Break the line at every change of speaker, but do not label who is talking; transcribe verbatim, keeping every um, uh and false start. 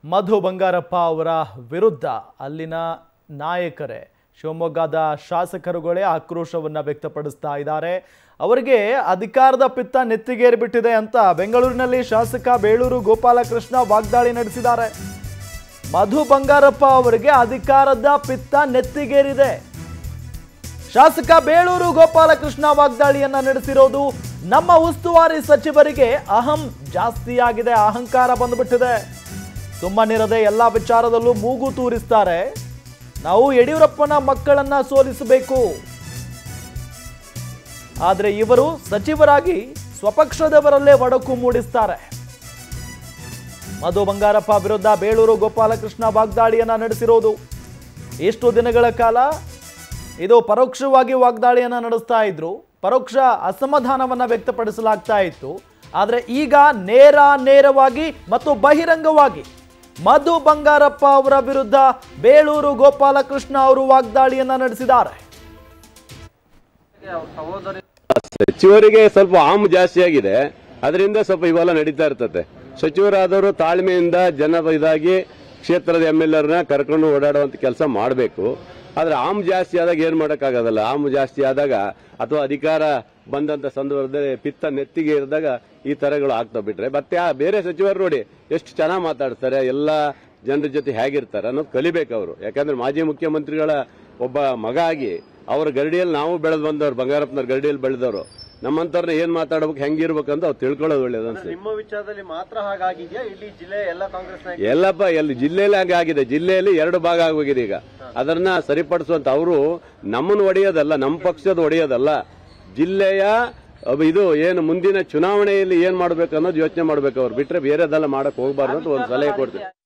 ಮಧು ಬಂಗಾರಪ್ಪ ಅವರ ವಿರುದ್ಧ ಅಲ್ಲಿನ ನಾಯಕರೇ ಶಿವಮೊಗ್ಗದ ಶಾಸಕರುಗಳೇ ಆಕ್ರೋಶವನ್ನ ವ್ಯಕ್ತಪಡಿಸ್ತಾ ಇದ್ದಾರೆ. ಅವರಿಗೆ ಅಧಿಕಾರದ ಪಿತ್ತ ನೆತ್ತಿಗೇರಿಬಿಟ್ಟಿದೆ ಅಂತ ಬೆಂಗಳೂರಿನಲ್ಲಿ ಶಾಸಕ ಬೇಳೂರು ಗೋಪಾಲಕೃಷ್ಣ ವಾಗ್ದಾಳಿ ನಡೆಸಿದ್ದಾರೆ. ಮಧು ಬಂಗಾರಪ್ಪ ಅವರಿಗೆ ಅಧಿಕಾರದ ಪಿತ್ತ ನೆತ್ತಿಗೇರಿದೆ. ಶಾಸಕ ಬೇಳೂರು ಗೋಪಾಲಕೃಷ್ಣ ವಾಗ್ದಾಳಿಯನ್ನ ನಡೆಸಿರೋದು ನಮ್ಮ ಉಸ್ತುವಾರಿ ಸಚಿವರಿಗೆ ಅಹಂ ಜಾಸ್ತಿಯಾಗಿದೆ, ಅಹಂಕಾರ ಬಂದ್ಬಿಟ್ಟಿದೆ. ಸುಮ್ಮನಿರದೆ ಎಲ್ಲಾ ವಿಚಾರದಲ್ಲೂ ಮೂಗು ತೂರಿಸ್ತಾರೆ. ನಾವು ಯಡಿಯೂರಪ್ಪನ ಮಕ್ಕಳನ್ನ ಸೋಲಿಸಬೇಕು, ಆದರೆ ಇವರು ಸಚಿವರಾಗಿ ಸ್ವಪಕ್ಷದವರಲ್ಲೇ ಒಡಕು ಮೂಡಿಸ್ತಾರೆ. ಮಧು ಬಂಗಾರಪ್ಪ ವಿರುದ್ಧ ಬೇಳೂರು ಗೋಪಾಲಕೃಷ್ಣ ವಾಗ್ದಾಳಿಯನ್ನ ನಡೆಸಿರೋದು ಎಷ್ಟು ದಿನಗಳ ಕಾಲ ಇದು ಪರೋಕ್ಷವಾಗಿ ವಾಗ್ದಾಳಿಯನ್ನ ನಡೆಸ್ತಾ ಇದ್ರು, ಪರೋಕ್ಷ ಅಸಮಾಧಾನವನ್ನ ವ್ಯಕ್ತಪಡಿಸಲಾಗ್ತಾ ಇತ್ತು. ಆದರೆ ಈಗ ನೇರ ನೇರವಾಗಿ ಮತ್ತು ಬಹಿರಂಗವಾಗಿ ಮಧು ಬಂಗಾರಪ್ಪ ಅವರ ವಿರುದ್ಧ ಬೇಳೂರು ಗೋಪಾಲಕೃಷ್ಣ ಅವರು ವಾಗ್ದಾಳಿಯನ್ನ ನಡೆಸಿದ್ದಾರೆ.
ಸಚಿವರಿಗೆ ಸ್ವಲ್ಪ ಆಮ್ ಜಾಸ್ತಿ ಆಗಿದೆ, ಅದರಿಂದ ಸ್ವಲ್ಪ ಇವೆಲ್ಲ ನಡೀತಾ ಇರ್ತದೆ. ಸಚಿವರಾದವರು ತಾಳ್ಮೆಯಿಂದ ಜನ ಇದಾಗಿ ಕ್ಷೇತ್ರದ ಎಂ ಎಲ್ ಆರ್ನ ಕರ್ಕೊಂಡು ಓಡಾಡುವಂತ ಕೆಲಸ ಮಾಡಬೇಕು. ಆದ್ರೆ ಆಮ್ ಜಾಸ್ತಿ ಆದಾಗ ಏನ್ ಮಾಡೋಕ್ಕಾಗೋದಲ್ಲ. ಆಮ್ ಜಾಸ್ತಿ ಆದಾಗ ಅಥವಾ ಅಧಿಕಾರ ಬಂದಂತ ಸಂದರ್ಭದಲ್ಲಿ ಪಿತ್ತ ನೆತ್ತಿಗೆ ಇರಿದಾಗ ಈ ತರಗಳು ಆಗ್ತಾ ಬಿಟ್ರೆ ಮತ್ತೆ ಆ ಬೇರೆ ಸಚಿವರು ನೋಡಿ ಎಷ್ಟು ಚೆನ್ನಾಗಿ ಮಾತಾಡ್ತಾರೆ, ಎಲ್ಲ ಜನರ ಜೊತೆ ಹೇಗಿರ್ತಾರೆ ಅನ್ನೋದು ಕಲಿಬೇಕು ಅವರು. ಯಾಕಂದ್ರೆ ಮಾಜಿ ಮುಖ್ಯಮಂತ್ರಿಗಳ ಒಬ್ಬ ಮಗ ಆಗಿ ಅವ್ರ ಗರಡಿಯಲ್ಲಿ ನಾವು ಬೆಳೆದು ಬಂದವರು, ಬಂಗಾರಪ್ಪನವ್ರ ಗರಡಿಯಲ್ಲಿ ಬೆಳೆದವರು. ನಮ್ಮಂತವ್ರನ್ನ ಏನ್ ಮಾತಾಡ್ಬೇಕು, ಹೆಂಗಿರ್ಬೇಕಂತ ಅವ್ರು ತಿಳ್ಕೊಳ್ಳೋದು ಒಳ್ಳೇದು ಅನ್ಸುತ್ತೆ.
ನಿಮ್ಮ ವಿಚಾರದಲ್ಲಿ ಮಾತ್ರ ಹಾಗಾಗಿದೆಯಾ ಇಡೀ ಜಿಲ್ಲೆ ಎಲ್ಲ ಕಾಂಗ್ರೆಸ್
ಎಲ್ಲಪ್ಪ ಎಲ್ಲಿ ಜಿಲ್ಲೆಯಲ್ಲಿ ಹಾಗಾಗಿದೆ. ಜಿಲ್ಲೆಯಲ್ಲಿ ಎರಡು ಭಾಗ ಆಗೋಗಿದೆ. ಈಗ ಅದನ್ನ ಸರಿಪಡಿಸುವಂತ ಅವರು ನಮ್ಮನ್ನು ಒಡೆಯೋದಲ್ಲ, ನಮ್ಮ ಪಕ್ಷದ ಒಡೆಯೋದಲ್ಲ, ಜಿಲ್ಲೆಯ ಇದು ಏನು ಮುಂದಿನ ಚುನಾವಣೆಯಲ್ಲಿ ಏನ್ ಮಾಡ್ಬೇಕು ಅನ್ನೋದು ಯೋಚನೆ ಮಾಡ್ಬೇಕು. ಅವ್ರು ಬಿಟ್ರೆ ಬೇರೆದೆಲ್ಲ ಮಾಡಕ್ ಹೋಗ್ಬಾರ್ದು ಅಂತ ಒಂದು ಸಲಹೆ ಕೊಡ್ತೀವಿ.